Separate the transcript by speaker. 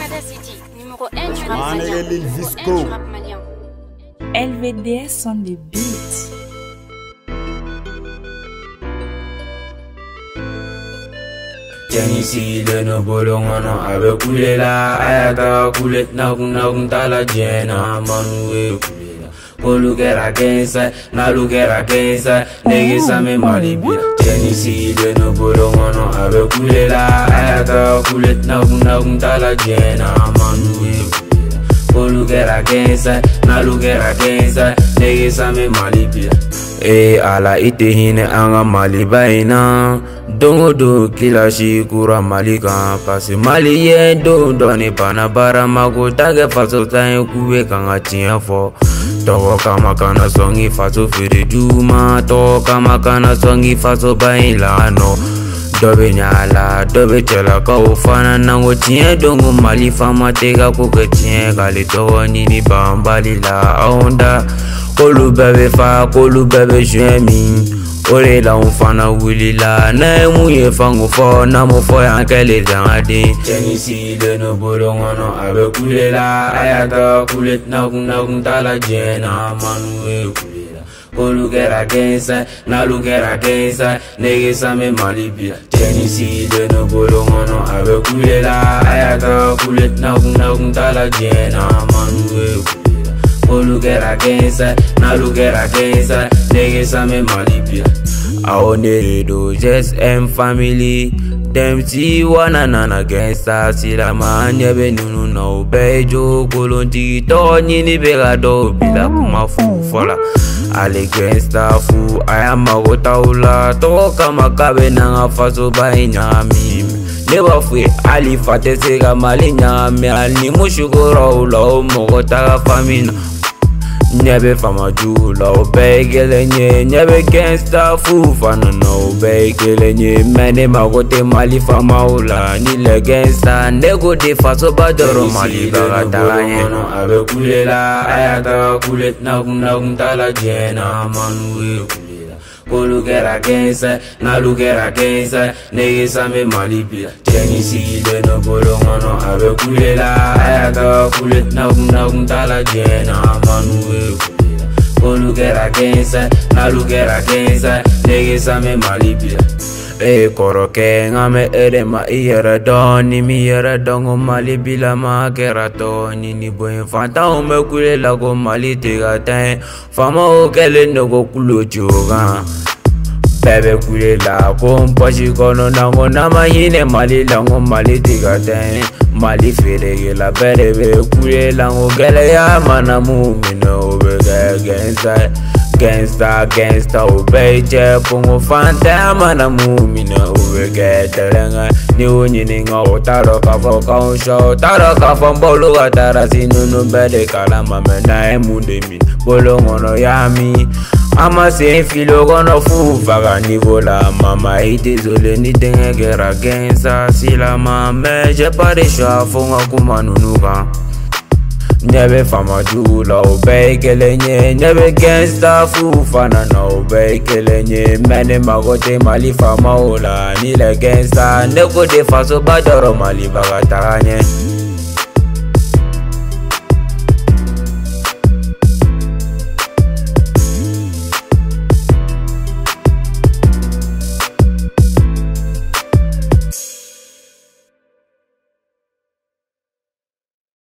Speaker 1: Sada City, numéro 1 du rap malien.
Speaker 2: LVDS sont des beats.
Speaker 3: Ici le no bolongono abe kulela ayata kulet na tala jena manuwe kulela kolugera kensa na lugera kensa negesa me malibia ici le no bolongono abe kulela ayata kulet na tala jena manuwe kulela kolugera kensa na lugera kensa negesa me malibia ala ite hine anga malibaina dongo do kila shikura malika pasi mali ye do doni pana bara mago tage faso tae kuwe kanga tiafo toko kama kana songi faso fere juma toko kama kana songi faso bailano dobe nyala dobe chela ka ufana nango tie dongo mali fama tega kuke tie kali togo nini bambali la onda kolu bebe fa kolu bebe jemi Ore la unfana wili la na muye fango fo na mo fo yankele dangadi Chenisi de no bolongono abe kulela ayata kulet na tala jena manuwe kulela kolugera kensa na lugera kensa negesa me malibia Chenisi de no bolongono abe kulela ayata kulet na tala jena manuwe kulela kolugera kensa na lugera kensa negesa me malibia Aone do just M family them see one another against us sila manya benunu na ubejo kolonti to nyini bega do bila kumafu fola ale gangsta fu ayama gotaula to kama kabe na faso bainyami Never free ali fate sega malinya me ali mushugoro ulo mogota famina Nyebe fama jula obegele nye nyebe gangsta fufana no obegele nye mene magote mali fama ula nile gangsta nego de faso badoro mali bagatala nye abe kulela ayata kulet na tala jena manuwe kulela kolugera kensa na lugera kensa negesa me malibia Chenisi de no bolongono abe kulela ayata kulet na tala jena manuwe kulela kolugera kensa na lugera kensa negesa me malibia koroke ngame ma iyera doni mi yera dongo mali bila ma keratoni ni boy fanta o me kulela go mali tigaten fama o kele no go kulo joga bebe kulela go mpashi kono nango na mahine mali lango mali tigaten mali fere la bebe kulela go gele ya mana mumino be Gangsta ubeje pungo fanta mana mumina ubege telenga ni unyini nga utaro kafo kausho taro kafo mbolo gatara sinunu bede kalama mena emunde min bolo ngono yami ama se filo gono fufaga nivola mama ite zole ni tenge gera gangsta sila mame je pare shafunga kumanunuka Nyebe fama jula obegele nye nyebe gangsta fufana na obegele nye mene magote mali fama ula nile gangsta nego de faso badoro mali bagatara nye